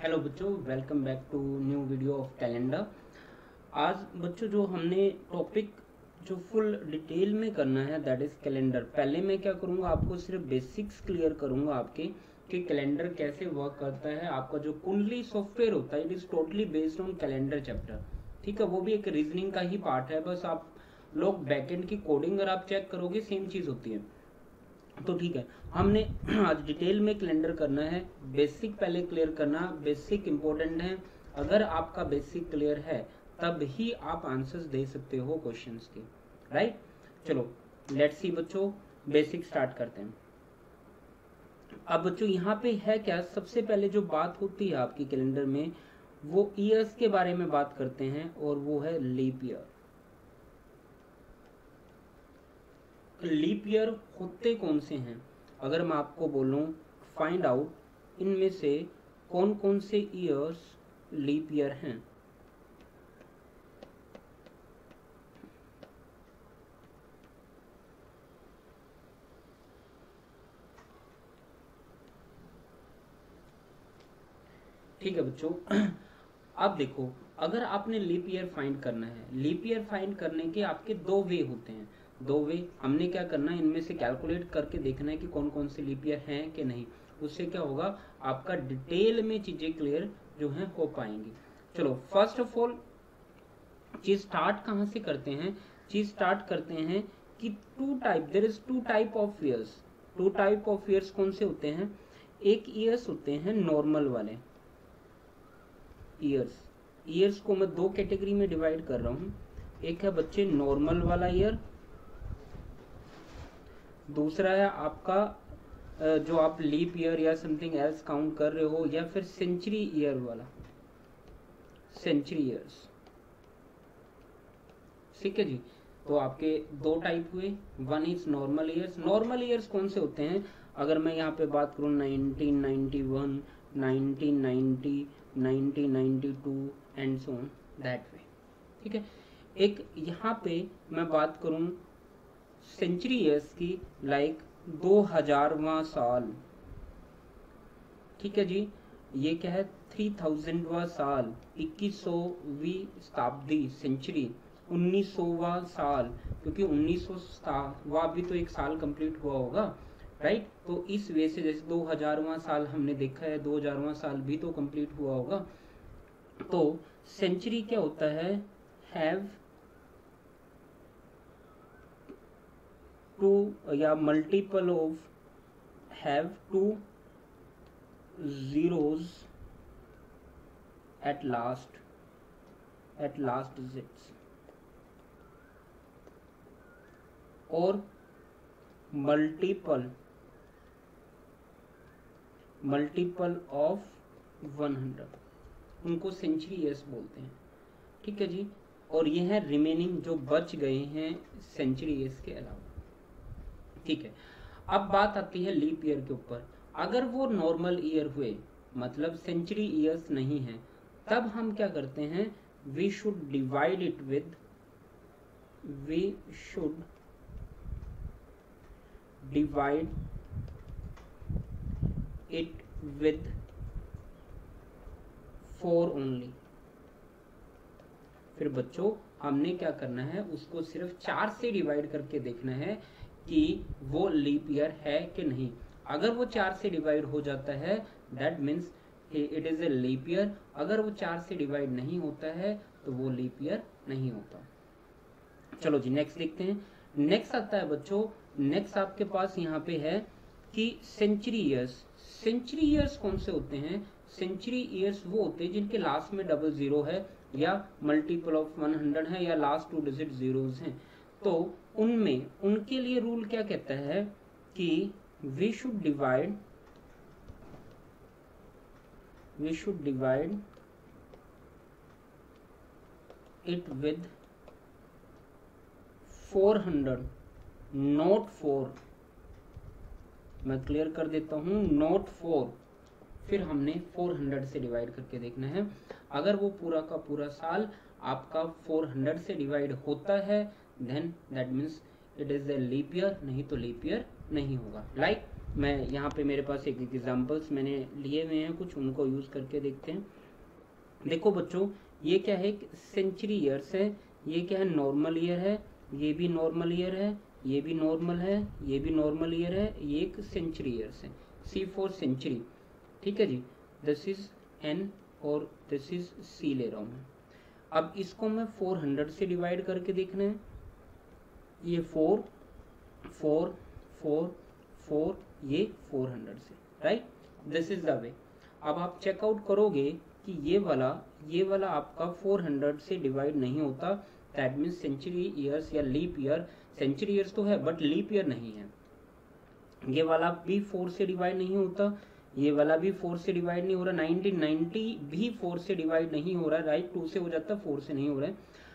Hello बच्चों, welcome back to new video of calendar. आज बच्चों जो हमने टॉपिक जो फुल डिटेल में करना है दैट इज कैलेंडर। पहले मैं क्या करूंगा, आपको सिर्फ बेसिक्स क्लियर करूंगा आपके कि कैलेंडर कैसे वर्क करता है। आपका जो कुंडली सॉफ्टवेयर होता है it is totally based on calendar chapter, ठीक है। वो भी एक रीजनिंग का ही पार्ट है, बस आप लोग बैकएंड की कोडिंग अगर आप चेक करोगे सेम चीज होती है। तो ठीक है, हमने आज डिटेल में कैलेंडर करना है। बेसिक पहले क्लियर करना, बेसिक इंपॉर्टेंट है। अगर आपका बेसिक क्लियर है तब ही आप आंसर्स दे सकते हो क्वेश्चंस के, राइट। चलो लेट्स सी बच्चों, बेसिक स्टार्ट करते हैं। अब बच्चों यहाँ पे है क्या, सबसे पहले जो बात होती है आपकी कैलेंडर में वो ईयर्स के बारे में बात करते हैं और वो है लीप ईयर। लीप ईयर होते कौन से हैं? अगर मैं आपको बोलूं फाइंड आउट इनमें से कौन कौन से ईयर्स लीप ईयर हैं, ठीक है बच्चों। अब देखो, अगर आपने लीप ईयर फाइंड करना है, लीप ईयर फाइंड करने के आपके दो वे होते हैं। दो वे हमने क्या करना है, इनमें से कैलकुलेट करके देखना है कि कौन कौन से लीप ईयर हैं कि नहीं। उससे क्या होगा, आपका डिटेल में चीजें क्लियर जो है हो पाएंगी। चलो फर्स्ट ऑफ ऑल चीज स्टार्ट कहाँ से करते हैं, चीज स्टार्ट करते हैं कि there is two type of years. Two type of years कौन से होते हैं? एक ईयर्स होते हैं नॉर्मल वाले ईयर्स को मैं दो कैटेगरी में डिवाइड कर रहा हूं। एक है बच्चे नॉर्मल वाला ईयर, दूसरा है आपका जो आप लीप ईयर या समथिंग एल्स काउंट कर रहे हो, या फिर सेंचुरी ईयर वाला, सेंचुरी ईयर्स, ठीक है जी। तो आपके दो टाइप हुए, one is normal years. Normal years कौन से होते हैं? अगर मैं यहाँ पे बात करूँ 1991, 1990, 1992 and so on that way, ठीक है। एक यहाँ पे मैं बात करूँ सेंचुरी ईयर्स की, लाइक 2000वां साल, ठीक है जी। ये क्या है, 3000वां साल, 2100वीं शताब्दी सेंचुरी, 1900वां साल, क्योंकि 1900वां भी तो एक साल कंप्लीट हुआ होगा, राइट। तो इस वे से जैसे 2000वां साल हमने देखा है, 2000वां साल भी तो कंप्लीट हुआ होगा। तो सेंचुरी क्या होता है, हैव टू या multiple of, have to zeros at last digits, और मल्टीपल ऑफ 100, उनको सेंचुरी ईयर्स बोलते हैं, ठीक है जी। और ये है रिमेनिंग जो बच गए हैं सेंचुरी ईयर्स के अलावा, ठीक है। अब बात आती है लीप ईयर के ऊपर। अगर वो नॉर्मल ईयर हुए, मतलब सेंचुरी ईयर्स नहीं है, तब हम क्या करते हैं, we should divide it with 4 only. फिर बच्चों हमने क्या करना है, उसको सिर्फ 4 से डिवाइड करके देखना है कि वो लीप ईयर है कि नहीं। अगर वो 4 से डिवाइड हो जाता है that means it is a leap year. अगर वो 4 से डिवाइड नहीं होता है तो वो लीप ईयर नहीं होता। चलो जी नेक्स्ट देखते हैं। नेक्स्ट आता है बच्चों, नेक्स्ट आपके पास यहाँ पे है कि सेंचुरी ईयर्स। सेंचुरी ईयर्स कौन से होते हैं? सेंचुरी ईयर्स वो होते हैं जिनके लास्ट में 00 है, या मल्टीपल ऑफ 100 है, या लास्ट 2 डिजिट जीरोस हैं। तो उनमें उनके लिए रूल क्या कहता है कि we should divide it with 400, not 4। मैं क्लियर कर देता हूं, नॉट 4। फिर हमने 400 से डिवाइड करके देखना है। अगर वो पूरा का पूरा साल आपका 400 से डिवाइड होता है then that means it is a leap year, नहीं तो लीप ईयर नहीं होगा। लाइक मैं यहाँ पे मेरे पास एक एग्जांपल्स मैंने लिए हुए हैं कुछ, उनको यूज करके देखते हैं। देखो बच्चों, ये क्या है, सेंचुरी ईयर्स है, ये क्या है, नॉर्मल ईयर है, ये भी नॉर्मल ईयर है, ये भी नॉर्मल है, ये भी नॉर्मल ईयर है, ये एक सेंचुरी ईयर्स है, C फॉर सेंचुरी। ठीक है जी, दिस इज N और दिस इज C ले रहा हूं मैं। अब इसको मैं 400 से डिवाइड करके देखना है, ये 4 4 4 4, ये 400 से, right, this is the way. अब आप चेकआउट करोगे कि ये वाला आपका 400 से डिवाइड नहीं होता, दैट मीन्स सेंचुरी ईयर्स या लीप ईयर, सेंचुरी ईयर्स तो है बट लीप ईयर नहीं है। ये वाला भी 4 से डिवाइड नहीं होता, ये वाला भी 4 से डिवाइड नहीं हो रहा, 1990 भी 4 से डिवाइड नहीं हो रहा, राइट, 2 से हो जाता, 4 से नहीं हो रहा है।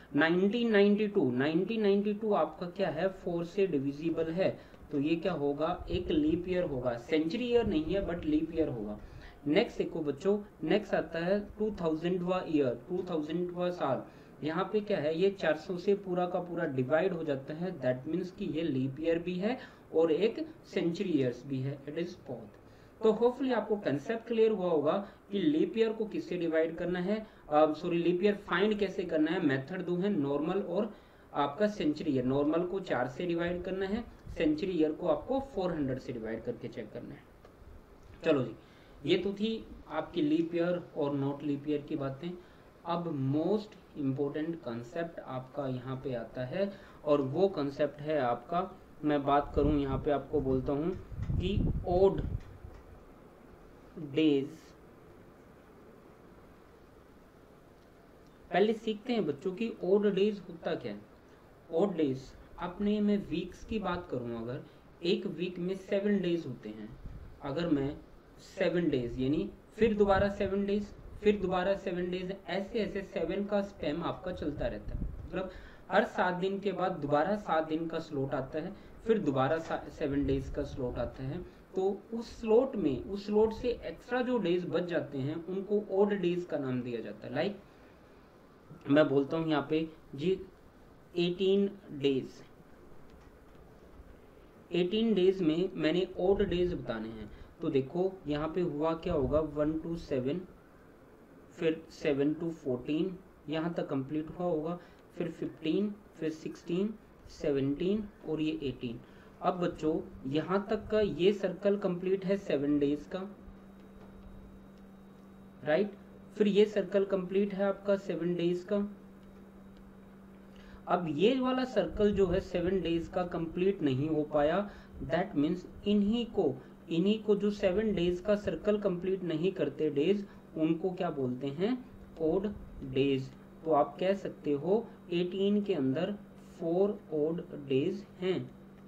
1992 आपका क्या है, 4 से डिविजिबल है, तो ये क्या होगा, एक लीप ईयर होगा, सेंचुरी ईयर नहीं है बट लीप ईयर होगा। नेक्स्ट देखो बच्चों, नेक्स्ट आता है 2000वां ईयर, 2000वां साल। यहाँ पे क्या है, ये 400 से पूरा का पूरा डिवाइड हो जाता है, दैट मीन्स कि ये लीप ईयर भी है और एक सेंचुरी ईयर्स भी है, इट इज बोथ। तो होपफुली आपको कंसेप्ट क्लियर हुआ होगा कि लीप ईयर को किससे डिवाइड करना है, सॉरी लीप ईयर फाइंड कैसे करना है। मेथड दो है, नॉर्मल और आपका सेंचुरी ईयर। नॉर्मल को 4 से डिवाइड करना है, सेंचुरी ईयर को आपको 400 से डिवाइड करके चेक करना है। चलो जी, ये तो थी आपकी लीप ईयर और नॉट लीप ईयर की बातें। अब मोस्ट इम्पोर्टेंट कंसेप्ट आपका यहाँ पे आता है, और वो कंसेप्ट है आपका, मैं बात करूं यहाँ पे आपको बोलता हूं कि ओड डेज। पहले सीखते हैं बच्चों की ओड डेज होता क्या है। ओड डेज, अपने मैं वीक्स की बात करूं, अगर एक वीक में 7 डेज होते हैं, अगर मैं 7 डेज यानी फिर दोबारा 7 डेज, फिर दोबारा 7 डेज, ऐसे ऐसे 7 का स्पैम आपका चलता रहता है। मतलब हर 7 दिन के बाद दोबारा 7 दिन का स्लॉट आता है, फिर दोबारा 7 डेज का स्लॉट आता है। तो उस स्लॉट में, उस स्लॉट से एक्स्ट्रा जो डेज बच जाते हैं उनको ओड डेज का नाम दिया जाता है। लाइक मैं बोलता हूं यहाँ पे जी 18 डेज, 18 डेज में मैंने ओड डेज बताने हैं। तो देखो यहाँ पे हुआ क्या होगा, 1 to 7, फिर 7 to 14 यहाँ तक कंप्लीट हुआ होगा, फिर 15, फिर 16, 17 और ये 18। अब बच्चों यहां तक का ये सर्कल कंप्लीट है 7 डेज का, राइट, फिर ये सर्कल कंप्लीट है आपका 7 डेज का। अब ये वाला सर्कल जो है 7 डेज का कंप्लीट नहीं हो पाया, दैट मीन्स इन्हीं को जो 7 डेज का सर्कल कंप्लीट नहीं करते डेज, उनको क्या बोलते हैं, ओड डेज। तो आप कह सकते हो 18 के अंदर 4 ओड डेज हैं,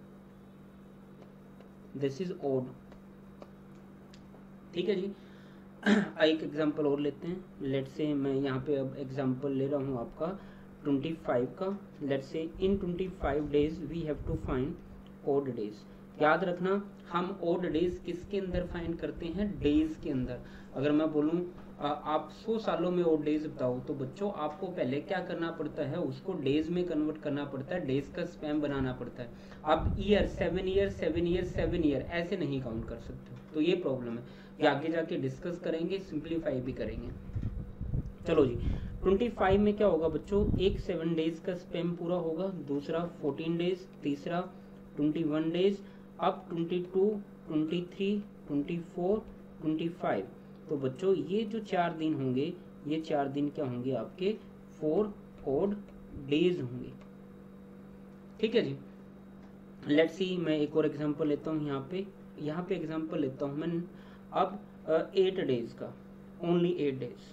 दिस इज ओड। ठीक है जी। एक एग्जांपल और लेते हैं, लेट्स से मैं यहाँ पे अब एग्जांपल ले रहा हूँ आपका 25 का। Let's say in 25 days we have to find odd days. याद रखना, हम ओड डेज किसके अंदर फाइंड करते हैं, डेज के अंदर। अगर मैं बोलूं आप 100 सालों में ओड डेज बताओ, तो बच्चों आपको पहले क्या करना पड़ता है, उसको डेज में कन्वर्ट करना पड़ता है, डेज का स्पैम बनाना पड़ता है। आप ईयर 7 ईयर 7 ईयर 7 ईयर ऐसे नहीं काउंट कर सकते, तो ये प्रॉब्लम है। ये आगे जाके डिस्कस करेंगे, सिंप्लीफाई भी करेंगे। चलो जी, 25 में क्या होगा बच्चों, एक 7 डेज का स्पैम पूरा होगा, दूसरा 14 डेज, तीसरा 21 डेज, अब 22, 23, 24, 25। तो बच्चों ये जो 4 दिन होंगे, ये 4 दिन क्या होंगे आपके, 4 ओड डेज होंगे। ठीक है जी। लेट्स सी, मैं एक और एग्जांपल लेता हूँ यहाँ पे एग्जांपल लेता हूँ मैं अब 8 डेज का, ओनली 8 डेज।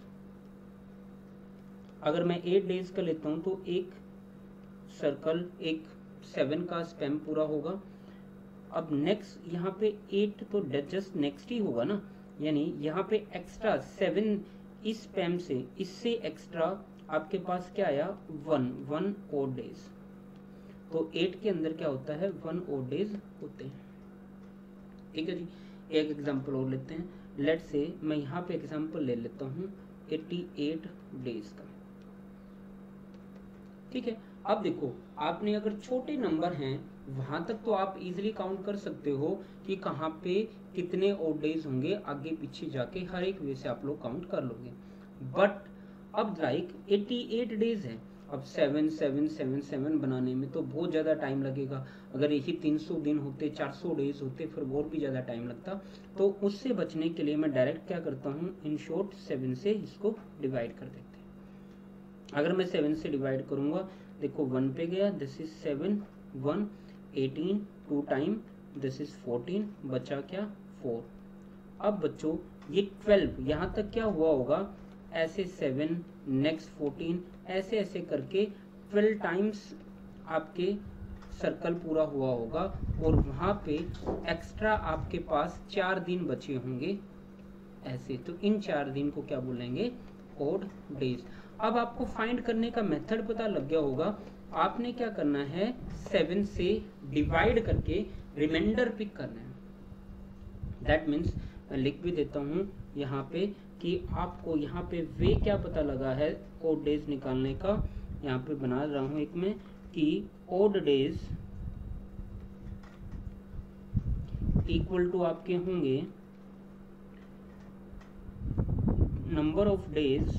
अगर मैं 8 डेज का लेता हूँ तो एक सर्कल, एक 7 का स्पैम पूरा होगा। अब नेक्स्ट यहाँ पे 8 तो जस्ट नेक्स्ट ही होगा ना, यानी यहाँ पे एक्स्ट्रा 7 इस स्पैम से, इससे एक्स्ट्रा आपके पास क्या आया, 1 ओड डेज। तो 8 के अंदर क्या होता है, 1 ओड डेज होते हैं। ठीक है जी। एक एग्जांपल और लेते हैं, लेट्स से मैं यहाँ पे एग्जांपल ले लेता हूँ 88 डेज का। ठीक है। अब देखो, आपने अगर छोटे नंबर हैं वहां तक तो आप इजीली काउंट कर सकते हो कि कहाँ पे कितने ऑड डेज होंगे, आगे पीछे जाके हर एक वे से आप लोग काउंट कर लोगे। बट अब लाइक 88 डेज है, अब 7 7 7 7 बनाने में तो बहुत ज़्यादा टाइम लगेगा। अगर यही 300 दिन होते, 400 डेज होते, फिर और भी ज़्यादा टाइम लगता। तो उससे बचने के लिए मैं डायरेक्ट क्या करता हूँ, इन शॉर्ट 7 से इसको डिवाइड कर देते हैं। अगर मैं 7 से डिवाइड करूँगा, देखो 1 पे गया, this is 7 1 18 2 time this is 14, बचा क्या 4। अब बच्चों ये 12 यहाँ तक क्या हुआ होगा, ऐसे 7 नेक्स्ट 14 ऐसे ऐसे करके 12 टाइम्स आपके सर्कल पूरा हुआ होगा, और वहां पे एक्स्ट्रा आपके पास 4 दिन बचे होंगे ऐसे। तो इन 4 दिन को क्या बोलेंगे, ऑड डेज। अब आपको फाइंड करने का मेथड पता लग गया होगा। आपने क्या करना है, 7 से डिवाइड करके रिमाइंडर पिक करना है। दैट मीन्स मैं लिख भी देता हूँ यहाँ पे कि आपको यहाँ पे वे क्या पता लगा है ऑड डेज निकालने का। यहाँ पे बना रहा हूँ एक में कि ऑड डेज इक्वल टू आपके होंगे number of days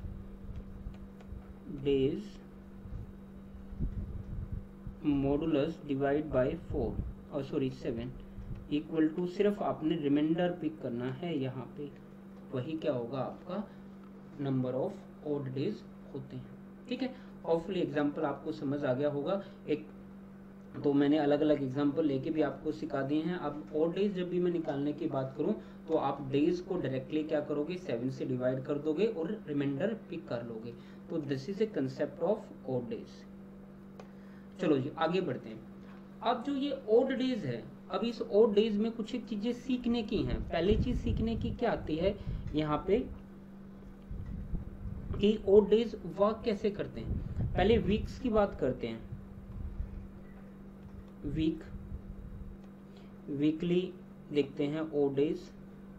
modulus divide by 4 और सॉरी 7 इक्वल टू, सिर्फ आपने रिमाइंडर पिक करना है यहाँ पे, वही क्या होगा आपका नंबर ऑफ ऑड डेज होते हैं। ठीक है, होपफुली एग्जांपल आपको समझ आ गया होगा। एक तो मैंने अलग अलग एग्जांपल लेके भी आपको सिखा दिए हैं। अब ऑड डेज जब भी मैं निकालने की बात करूं तो आप डेज को डायरेक्टली क्या करोगे, 7 से डिवाइड कर दोगे और रिमाइंडर पिक कर लोगे। तो this is a concept of odd days. चलो जी आगे बढ़ते हैं। अब जो ये ऑड डेज है, अब इस ऑड डेज में कुछ एक चीजें सीखने की हैं। पहली चीज सीखने की क्या आती है यहाँ पे कि ऑड डेज वर्क कैसे करते हैं। पहले वीक्स की बात करते हैं। वीकली देखते हैं ऑड डेज।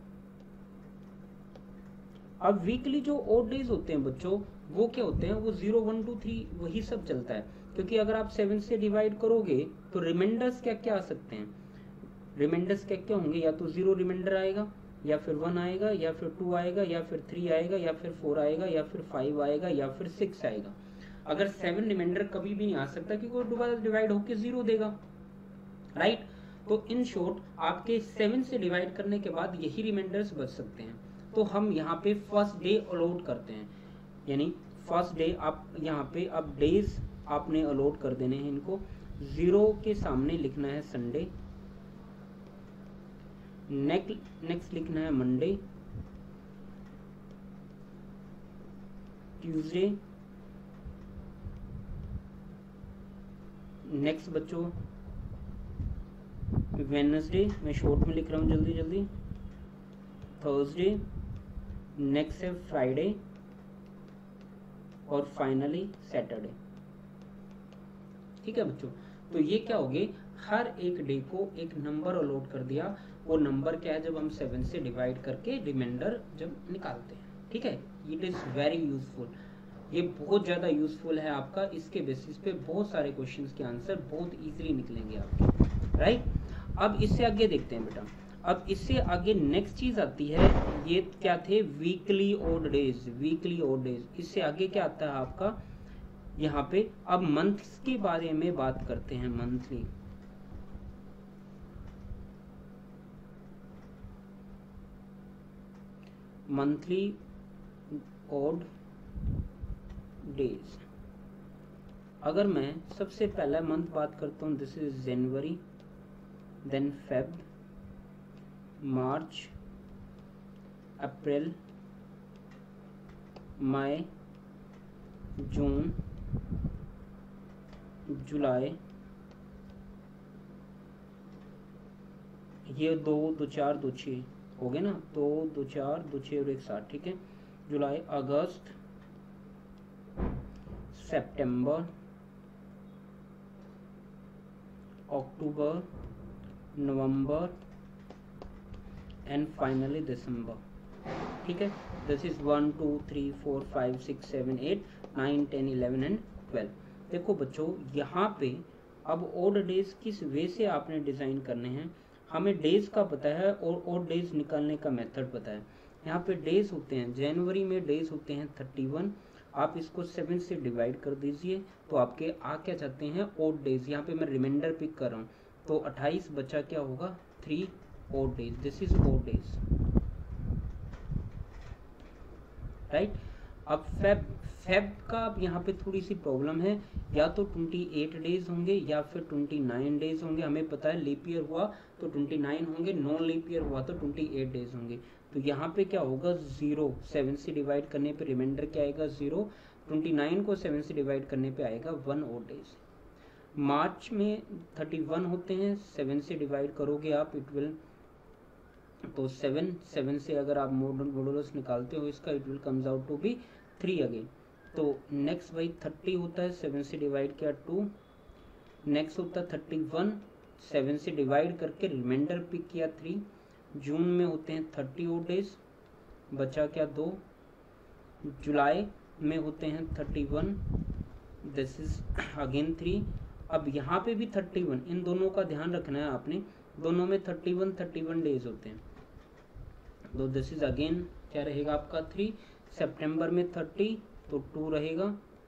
अब वीकली जो ऑड डेज होते हैं बच्चों, वो क्या होते हैं, वो 0 1 2 3 वही सब चलता है। क्योंकि अगर आप 7 से डिवाइड करोगे तो रिमाइंडर्स क्या क्या आ सकते हैं, रिमाइंडर्स क्या क्या होंगे, या तो 0 रिमाइंडर आएगा, या फिर 1 आएगा, या फिर 2 आएगा, या फिर 3 आएगा, या फिर 4 आएगा, या फिर 5 आएगा, या फिर 6 आएगा। अगर 7 रिमाइंडर कभी भी नहीं आ सकता क्योंकि वो दोबारा डिवाइड होकर 0 देगा, राइट। तो इन शॉर्ट आपके 7 से डिवाइड करने के बाद यही रिमाइंडर्स बच सकते हैं। तो हम यहाँ पे फर्स्ट डे अलॉट करते हैं, यानी फर्स्ट डे आप यहाँ पे अब डेज आपने अलॉट कर देने हैं इनको। 0 के सामने लिखना है संडे, नेक्स्ट लिखना है मंडे, ट्यूसडे, नेक्स्ट बच्चों वेडनेसडे, मैं शॉर्ट में लिख रहा हूँ जल्दी जल्दी, थर्सडे, नेक्स्ट है फ्राइडे, और फाइनली सैटरडे। ठीक है बच्चों, तो ये क्या हो गए, हर एक डे को एक नंबर अलॉट कर दिया। वो नंबर क्या है, जब हम 7 से डिवाइड करके रिमाइंडर जब निकालते हैं। ठीक है, इट इज वेरी यूजफुल, ये बहुत ज्यादा यूजफुल है आपका। इसके बेसिस पे बहुत सारे क्वेश्चंस के आंसर बहुत इजीली निकलेंगे आपके, राइट। अब इससे आगे देखते हैं बेटा। अब इससे आगे नेक्स्ट चीज आती है, ये क्या थे, weekly odd days, weekly odd days. इससे आगे क्या आता है आपका यहाँ पे, अब मंथ्स के बारे में बात करते हैं। Monthly odd days. अगर मैं सबसे पहला मंथ बात करता हूँ, this is January, then Feb, March, April, May, June, July, ये 2 2 4 2 6 हो गए ना, 2 2 4 2 6 और 1 7। ठीक है, जुलाई, अगस्त, सितंबर, अक्टूबर, नवंबर एंड फाइनली दिसंबर। ठीक है, दिस इज 1 2 3 4 5 6 7 8 9 10 11 एंड 12। देखो बच्चों, यहाँ पे अब ओड डेज किस वे से आपने डिजाइन करने हैं, हमें डेज का पता है और ओड डेज निकालने का मेथड पता है। यहाँ पे डेज होते हैं, जनवरी में डेज होते हैं 31, आप इसको 7 से डिवाइड कर दीजिए तो आपके आ क्या जाते हैं ओड डेज। यहाँ पे मैं रिमाइंडर पिक कर रहा हूँ, तो 28 बचा क्या होगा 3 odd days, this is odd days, right. अब फेब का अब यहाँ पे थोड़ी सी प्रॉब्लम है, या तो 28 डेज होंगे या फिर 29 डेज होंगे। हमें पता है लीप ईयर हुआ तो 29 होंगे, नॉन लीप ईयर हुआ तो 28 डेज होंगे। तो यहाँ पे क्या होगा 0, 7 से डिवाइड करने पे रिमाइंडर क्या आएगा 0, 29 को 7 से डिवाइड करने पे आएगा 1 ओड डेज। मार्च में 31 होते हैं, 7 से डिवाइड करोगे आप इट विल, तो 7 से अगर आप मॉडुलस निकालते हो इसका it will comes out to be 3 again. तो नेक्स्ट भाई 30 होता है, 7 से डिवाइड किया 2, नेक्स्ट होता है 31, 7 से डिवाइड करके रिमाइंडर पिक किया 3, जून में होते हैं 30 ओड डेज, बचा क्या 2, जुलाई में होते हैं 31, दिस इज अगेन 3। अब यहाँ पे भी 31, इन दोनों का ध्यान रखना है आपने, दोनों में 31 डेज होते हैं, तो दिस इज अगेन क्या रहेगा आपका 3। सितंबर में 30 तो 2 रहेगा,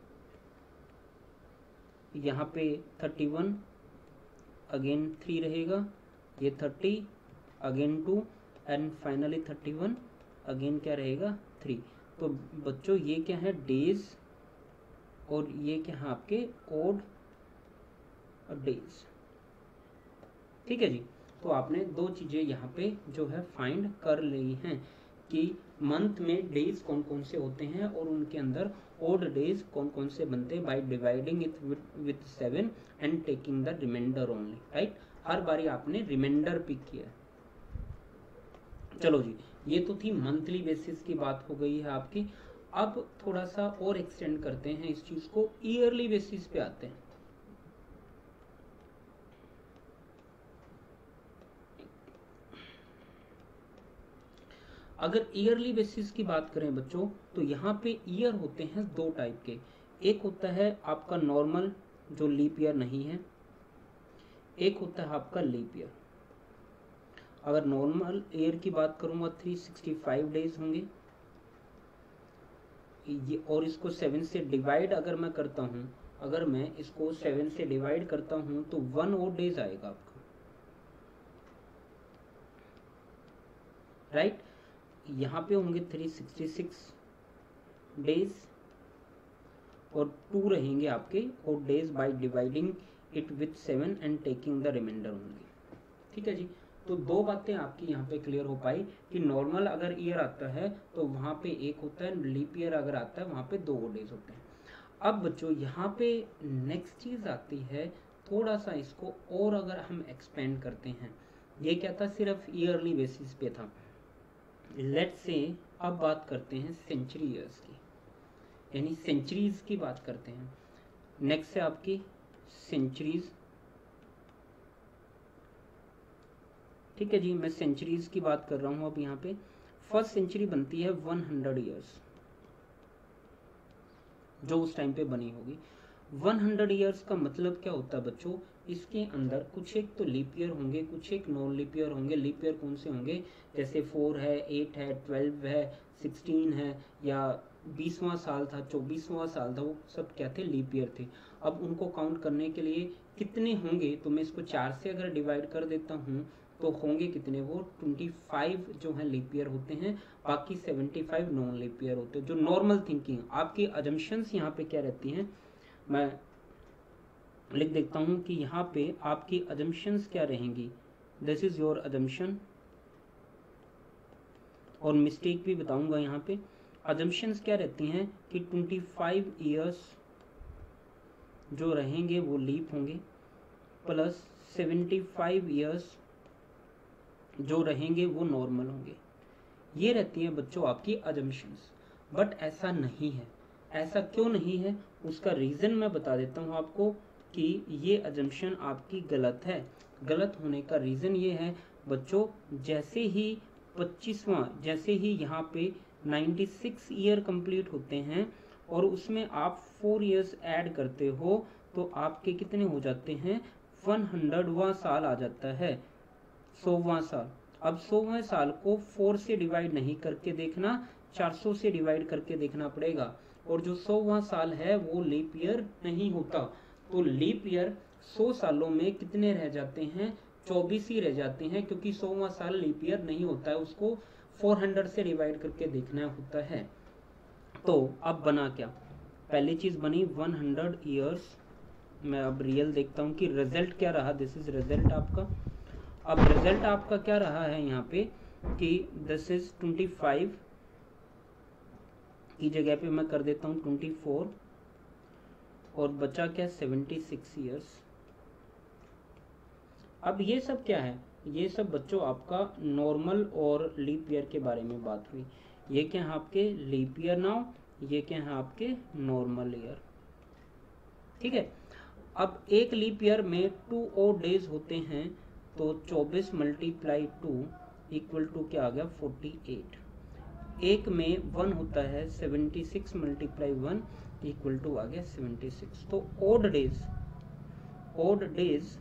यहाँ पे 31 अगेन 3 रहेगा, ये 30 अगेन 2 एंड फाइनली 31 अगेन क्या रहेगा 3। तो बच्चों ये क्या है डेज और ये क्या है आपके ओड डेज, ठीक है जी। तो आपने दो चीजें यहाँ पे जो है फाइंड कर ली हैं कि मंथ में डेज कौन कौन से होते हैं और उनके अंदर ओड डेज कौन कौन से बनते हैं by dividing it with 7 and taking the reminder only, right. हर बारी आपने रिमाइंडर पिक किया है। चलो जी, ये तो थी मंथली बेसिस की बात हो गई है आपकी। अब थोड़ा सा और एक्सटेंड करते हैं इस चीज को, ईयरली बेसिस पे आते हैं। अगर ईयरली बेसिस की बात करें बच्चों, तो यहाँ पे ईयर होते हैं दो टाइप के, एक होता है आपका नॉर्मल जो लीप ईयर नहीं है, एक होता है आपका लीप ईयर। अगर नॉर्मल ईयर की बात करूंगा 365 डेज होंगे ये, और इसको 7 से डिवाइड अगर मैं करता हूं, अगर मैं इसको 7 से डिवाइड करता हूं तो 1 ओड डेज आएगा आपका, राइट। यहाँ पे होंगे 366 डेज और 2 रहेंगे आपके odd days by dividing it with 7 and taking the reminder only, ठीक है जी। तो दो बातें आपकी यहाँ पे क्लियर हो पाई कि नॉर्मल अगर ईयर आता है तो वहाँ पे एक होता है, लीप ईयर अगर आता है वहाँ पे 2 ओड डेज होते हैं। अब बच्चों यहाँ पे नेक्स्ट चीज आती है, थोड़ा सा इसको और अगर हम एक्सपेंड करते हैं, ये क्या था सिर्फ ईयरली बेसिस पे था। लेट्स से अब बात करते हैं सेंचुरी ईयर्स की, यानी सेंचुरीज की बात करते हैं। नेक्स्ट है आपकी सेंचुरीज, ठीक है जी। मैं सेंचुरीज की बात कर रहा हूं। अब यहाँ पे फर्स्ट सेंचुरी बनती है 100 ईयर्स, जो उस टाइम पे बनी होगी। 100 ईयर्स का मतलब क्या होता है बच्चों, इसके अंदर कुछ एक तो लीप ईयर होंगे, कुछ एक नॉन लीप ईयर होंगे। लीप ईयर कौन से होंगे, जैसे 4 है, 8 है, 12 है, 16 है, या 20वां साल था, 24वां साल था, वो सब क्या थे लीप ईयर थे। अब उनको काउंट करने के लिए कितने होंगे, तो मैं इसको 4 से अगर डिवाइड कर देता हूँ तो होंगे कितने, वो 25 जो है लीप ईयर होते हैं, बाकी 75 नॉन लीप ईयर होते हैं। जो नॉर्मल थिंकिंग आपकी अजम्पशंस यहाँ पे क्या रहती हैं, मैं लिख देता हूं कि यहाँ पे आपकी अजम्पशंस क्या रहेंगी, दिस इज योर अजम्पशन, और मिस्टेक भी बताऊंगा यहाँ पे। अजम्पशंस क्या रहती हैं कि 25 ईयर्स जो रहेंगे वो लीप होंगे, प्लस 75 ईयर्स जो रहेंगे वो नॉर्मल होंगे। ये रहती है बच्चों आपकी अजम्पशंस। बट ऐसा नहीं है। ऐसा क्यों नहीं है, उसका रीजन मैं बता देता हूँ आपको कि ये अजम्पशन आपकी गलत है। गलत होने का रीजन ये है बच्चों, जैसे ही 25वां, जैसे ही यहाँ पे 96 ईयर कंप्लीट होते हैं और उसमें आप 4 इयर्स ऐड करते हो, तो आपके कितने हो जाते हैं, 100वां साल आ जाता है, 100वां साल। अब 100वें साल को 4 से डिवाइड नहीं करके देखना, 400 से डिवाइड करके देखना पड़ेगा। और जो 100वां साल है वो लीप ईयर नहीं होता, तो लीप ईयर 100 सालों में कितने रह जाते हैं, 24 ही रह जाते हैं, क्योंकि 100वां साल लीप ईयर नहीं होता है, उसको 400 से डिवाइड करके देखना होता है। तो अब बना क्या, पहली चीज बनी 100 ईयर्स। मैं अब रियल देखता हूँ कि रिजल्ट क्या रहा, दिस इज रिजल्ट आपका। अब रिजल्ट आपका क्या रहा है यहाँ पे कि दिस इज 25 की जगह पे मैं कर देता हूँ 24, और बचा क्या, 76 ईयर्स। अब ये सब क्या है, ये सब बच्चों आपका नॉर्मल और लीप ईयर के बारे में बात हुई। ये क्या है आपके लीप ईयर नाउ, ये क्या है आपके नॉर्मल ईयर, ठीक है। अब एक लीप ईयर में 2 और डेज होते हैं, तो 24 मल्टीप्लाई 2 इक्वल टू क्या आ गया, 48। एक में 1 होता है, 76 मल्टीप्लाई 1 इक्वल टू आ गया 76। तो ओड डेज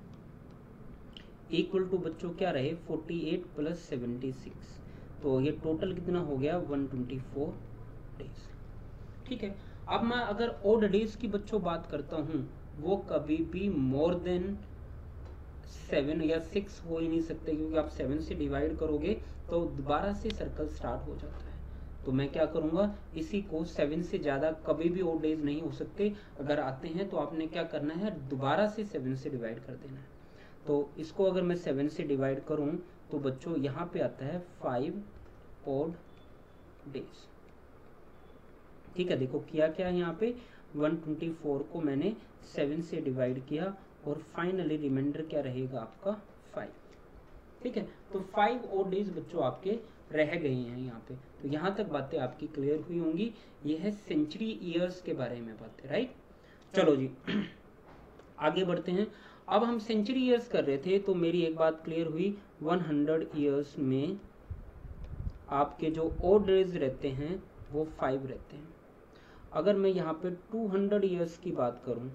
इक्वल टू बच्चों क्या रहे, 48 प्लस 76, तो ये टोटल कितना हो गया, 124 डेज, ठीक है। अब मैं अगर ओड डेज की बच्चों बात करता हूं, वो कभी भी मोर देन 7 या 6 हो ही नहीं सकते, क्योंकि आप 7 से डिवाइड करोगे तो दोबारा से सर्कल स्टार्ट हो जाता है। तो मैं क्या करूंगा, इसी को 7 से ज्यादा कभी भी ओड डेज नहीं हो सकते, अगर आते हैं तो आपने क्या करना है, दोबारा से 7 से डिवाइड कर देना है। तो इसको अगर मैं 7 से डिवाइड करूं तो बच्चों यहाँ पे आता है 5 ओड डेज, ठीक है। देखो किया क्या है यहाँ पे, 124 को मैंने 7 से डिवाइड किया, और फाइनली रिमाइंडर क्या रहेगा आपका, 5, ठीक है। तो 5 ओड डेज बच्चों आपके रह गए हैं यहाँ पे। तो यहाँ तक बातें आपकी क्लियर हुई होंगी। ये है सेंचुरी ईयर्स के बारे में बातें, राइट। चलो जी आगे बढ़ते हैं। अब हम सेंचुरी ईयर्स कर रहे थे, तो मेरी एक बात क्लियर हुई, 100 ईयर्स में आपके जो ओड डेज रहते हैं वो 5 रहते हैं। अगर मैं यहाँ पे 200 ईयर्स की बात करूं,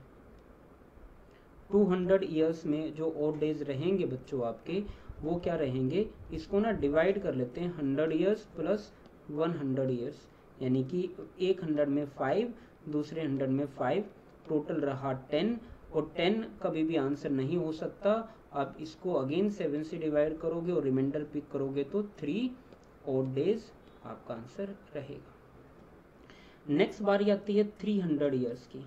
200 ईयर्स में जो ओड डेज रहेंगे बच्चों आपके, वो क्या रहेंगे, इसको ना डिवाइड कर लेते हैं, 100 ईयर्स प्लस 100 ईयर्स, यानी कि एक 100 में 5, दूसरे 100 में 5, टोटल रहा 10, और 10 कभी भी आंसर नहीं हो सकता। आप इसको अगेन 7 से डिवाइड करोगे और रिमाइंडर पिक करोगे तो 3 ओड डेज आपका आंसर रहेगा। नेक्स्ट बारी आती है 300 ईयर्स की।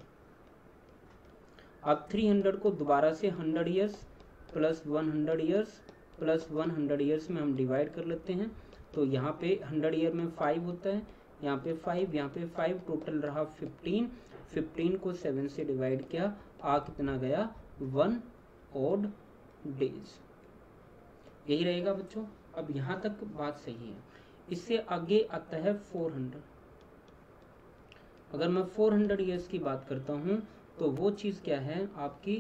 अब 300 को दोबारा से 100 years plus 100 years plus 100 years में हम डिवाइड कर लेते हैं। तो यहाँ पे 100 ईयर में 5 होता है, यहाँ पे 5, यहाँ पे 5, टोटल रहा 15। 15 को 7 से डिवाइड किया, आ कितना गया, 1 ओड डेज। यही रहेगा बच्चों। अब यहाँ तक बात सही है। इससे आगे आता है 400। अगर मैं 400 ईयर्स की बात करता हूँ तो वो चीज क्या है आपकी,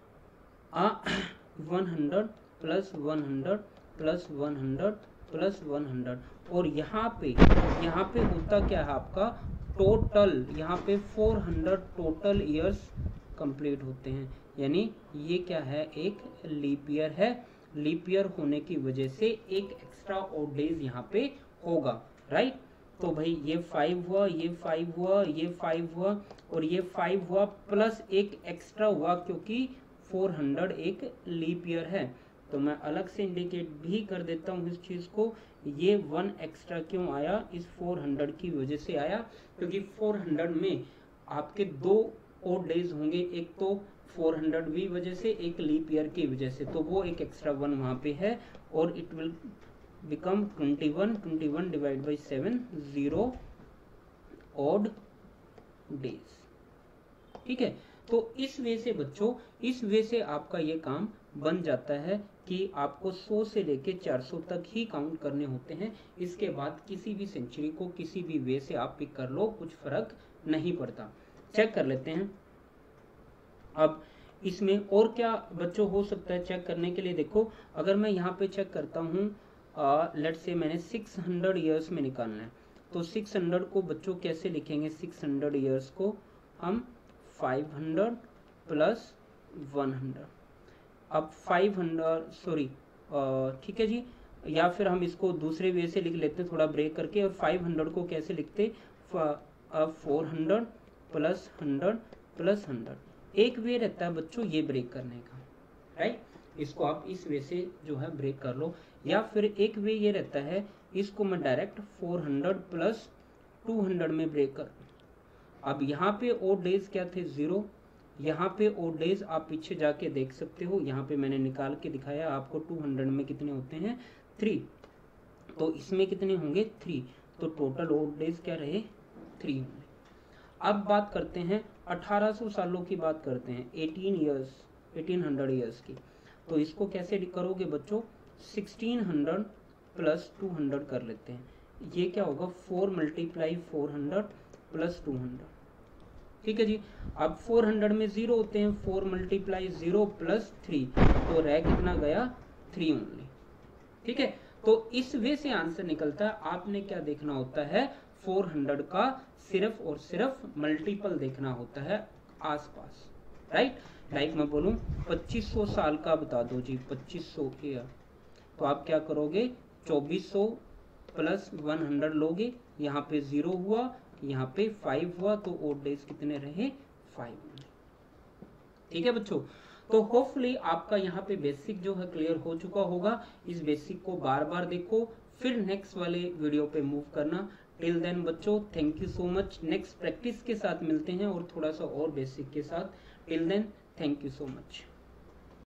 100 प्लस 100 प्लस 100 प्लस 100, और यहाँ पे होता क्या है आपका, टोटल यहाँ पे 400 टोटल ईयर्स कंप्लीट होते हैं। यानी ये क्या है, एक लीप ईयर है। लीप ईयर होने की वजह से एक एक्स्ट्रा ओड डेज यहाँ पे होगा, राइट। तो भाई ये 5 हुआ, ये 5 हुआ, ये 5 हुआ, और ये 5 हुआ, प्लस एक एक्स्ट्रा हुआ क्योंकि 400 एक लीप ईयर है। तो मैं अलग से इंडिकेट भी कर देता हूँ इस चीज को, ये 1 एक्स्ट्रा क्यों आया, इस 400 की वजह से आया, क्योंकि 400 में आपके 2 ओड डेज होंगे, एक तो 400वीं वजह से, एक लीप ईयर की वजह से, तो वो एक एक्स्ट्रा 1 वहां पे है, और it will become 21 divide by 7, 0 odd days, ठीक है। तो इस वे से बच्चों, इस वे से आपका ये काम बन जाता है कि आपको 100 से लेके 400 तक ही काउंट करने होते हैं। इसके बाद किसी भी सेंचुरी को किसी भी वे से आप पिक कर लो, कुछ फर्क नहीं पड़ता। चेक कर लेते हैं अब इसमें और क्या बच्चों हो सकता है चेक करने के लिए। देखो अगर मैं यहाँ पे चेक करता हूँ, लेट्स से मैंने 600 ईयर्स में निकालना है, तो 600 को बच्चों कैसे लिखेंगे, 600 ईयर्स को हम 500 प्लस 100। अब 500 सॉरी ठीक है जी, या फिर हम इसको दूसरे वे से लिख लेते हैं थोड़ा ब्रेक करके। और 500 को कैसे लिखते, 400 प्लस 100 प्लस 100। एक वे रहता है बच्चों ये ब्रेक करने का, राइट। इसको आप इस वे से जो है ब्रेक कर लो। या फिर एक वे ये रहता है, इसको मैं डायरेक्ट 400 प्लस 200 में ब्रेक कर। अब यहाँ पे ओड डेज क्या थे, 0। यहाँ पे ओड डेज आप पीछे जाके देख सकते हो, यहाँ पे मैंने निकाल के दिखाया आपको। 200 में कितने होते हैं, 3। तो इसमें कितने होंगे, 3। तो टोटल ओड डेज क्या रहे, 3 होंगे। अब बात करते हैं 1800 सालों की बात करते हैं, 1800 ईयर्स की। तो इसको कैसे करोगे बच्चों, 1600 प्लस 200 कर लेते हैं। ये क्या होगा, 4 मल्टीप्लाई 400 प्लस 200, ठीक है जी। अब 400 में 0 होते हैं, 4 मल्टीप्लाई 0 प्लस 3, तो रह कितना गया, 3 ओनली, ठीक है। तो इस वे से आंसर निकलता है। आपने क्या देखना होता है, 400 का सिर्फ और सिर्फ मल्टीपल देखना होता है आसपास, राइट। लाइक मैं बोलूं 2500 साल का बता दो जी, 2500 ईयर, तो आप क्या करोगे, 2400 प्लस 100 लोगे। यहाँ पे 0 हुआ, यहाँ पे 5 हुआ, तो ओड डेज कितने रहे, 5। ठीक है बच्चों। तो होपफुली आपका यहाँ पे बेसिक जो है क्लियर हो चुका होगा। इस बेसिक को बार बार देखो, फिर नेक्स्ट वाले वीडियो पे मूव करना। टिल देन बच्चों, thank you so much. Next practice के साथ मिलते हैं और थोड़ा सा और बेसिक के साथ। Till then, thank you so much.